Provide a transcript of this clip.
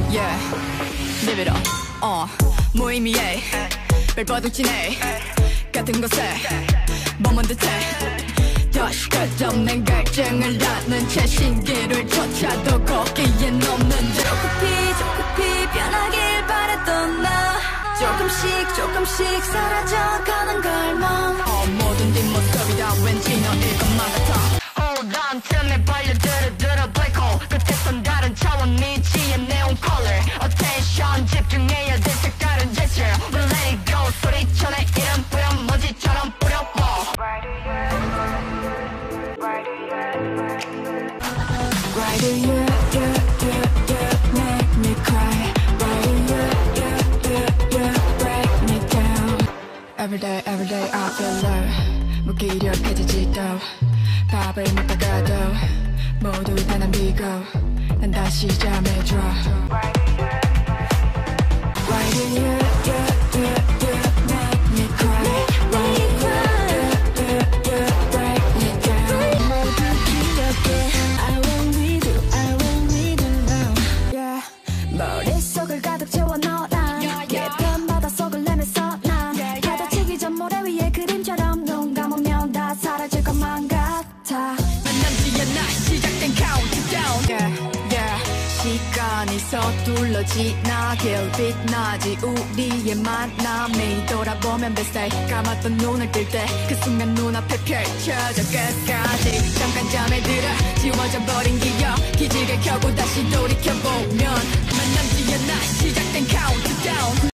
Yeah, live it up. 무의미해 벨버둥치네 같은 곳에 머문 듯해 다시 끝없는 갈증을 낳는 채 신기를 쫓아도 거기엔 없는 듯 조급히 변하길 바랬던 나 조금씩 사라져가는 걸망 모든 뒷모습이 다 왠지 너일 것만 같아 Hold on till 내 발려들어 black hole 끝에선 다른 차원 미치의 neon color Attention 집중해야 될 색다른 gesture We'll let it go 소리쳐 내 이름 뿌려 먼지처럼 뿌려봐 Why do you make me cry Why do you break me down Every day I feel love 무기력해지지도 밥을 먹다가도 모두 다 남기고 난 다시 잠에 들어 Why do you make me cry Why do you break me down 모두 기억해 I won't read it now Yeah 머릿속을 가득 채워 너란 예쁜 바닷속을 내면서 난 가다치기 전 모래 위에 그림처럼 눈 감으면 다 사라질 것만 같아 만남지 않아 시작된 countdown 시간이 서둘러 지나길 빛나지 우리의 만남이 돌아보면 뱃살 감았던 눈을 뜰 때 그 순간 눈앞에 펼쳐져 끝까지 잠깐 잠에 들어 지워져 버린 기억 기지개 켜고 다시 돌이켜보면 만남지 않아 시작된 countdown